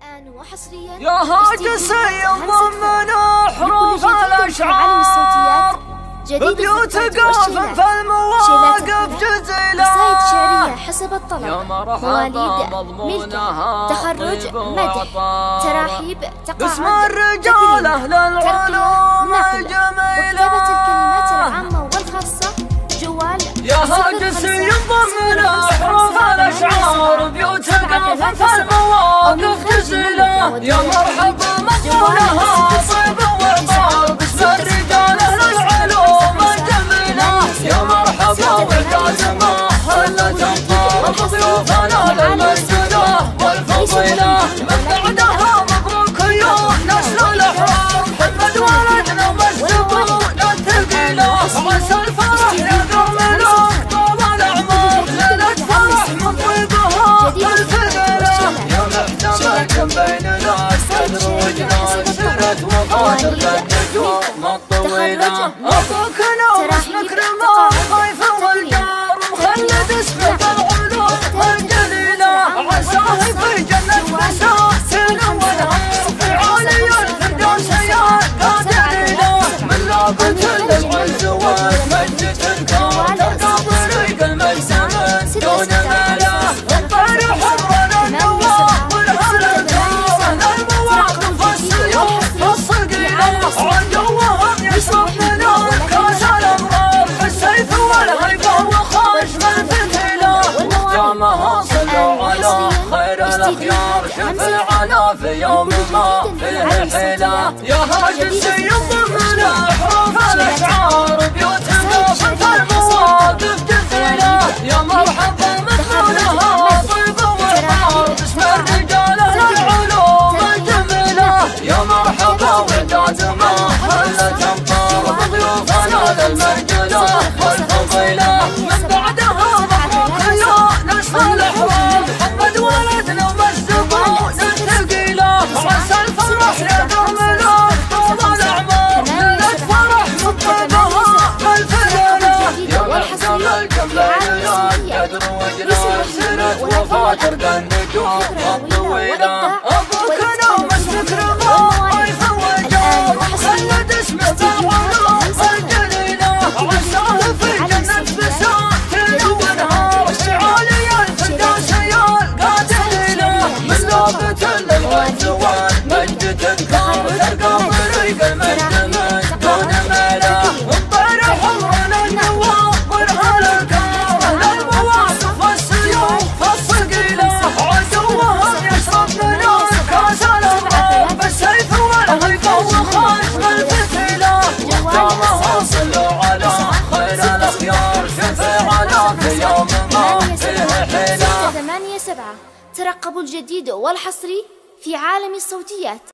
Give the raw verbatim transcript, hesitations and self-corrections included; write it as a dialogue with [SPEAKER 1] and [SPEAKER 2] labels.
[SPEAKER 1] الآن وحصريا
[SPEAKER 2] يا هاجس يضمن حروف الأشعار ببيوت قافل في المواقف جزيلة
[SPEAKER 1] قصائد شعرية حسب الطلب.
[SPEAKER 2] يا مرحبا
[SPEAKER 1] مواليد
[SPEAKER 2] مضمونها
[SPEAKER 1] تخرج مدح تراحيب تقاعد
[SPEAKER 2] باسم الرجال أهل العلوم الجميلة
[SPEAKER 1] وكتابة الكلمات العامة والخاصة جوال
[SPEAKER 2] يا هاجس يضمن حروف الأشعار ببيوت قافل في المواقف جزيلة يا مرحبا مضمونها طيب وطار باسم الرجال أهل العلوم الجميلة يا مرحبا والقادمة هلا تنطر ضيوفنا للمسجدة والفضيلة من بعدها مبروك يا نسل الأحرار محمد ولدنا مسجون الثقيلة عسى الفرح يدومنا طول الأعمار ليلة فرح من طيبها الفقيلة يا محتمل بيننا الصدر وجنا سرت وفاتر النجوم الطويلة أخوك نومس نكرمه ضيف والجار مخلد اسمه بالعلوم الجليلة عساه في جنة مساكن ونهار في عالي الفردوس يا قادرينا من لابة للعز والمجد تنكر ترقى طريق المجد دون ماله الطير حرنا النوار والهل الكرم المواقف السيوف الصقيلة عن جوهم يشرب من كاس الأمرار بالسيف والهيبة وخشم الفتيلة وختامها صلوا على خير الأخيار شفيعنا في يوم ما فيه حيلة يا هاجس يضمن حروف الأشعار بيوت قافل في المواقف جزيلة يا مرحبا مدخولها طيب وطار باسم الرجال أهل العلوم الجميلة يا مرحبا والقادمة هلا تنطر ضيوفنا للمسجدة والفضيلة من بعدها مبروك يا نسل الأحرار محمد ولدنا مسجون الثقيلة عسى الفرح يدومنا طول الأعمار ليلة فرح من طيبها الفقيلة يا محتمل بيننا القدر وجنا سرت وفاتر النجوم الطويلة أبوك نومس نكرمه ضيف والجار مخلد اسمه بالعلوم الجليلة عساه في جنة مساكن ونهار في عالي الفردوس يا القادرينا من لابة للعز والمجد تنكر ترقى طريق المجد من دون ماله الطير حمرنا النوار والهل الكرم المواقف السيوف الصقيلة عدوهم يشرب من كاس الأمرار بالسيف والهيبة وخشم الفتيلة وختامها صلوا على خير الأخيار شفيعنا في يوم ما فيه حيلة.
[SPEAKER 1] ثمانية سبعة ترقبوا الجديد والحصري في عالم الصوتيات.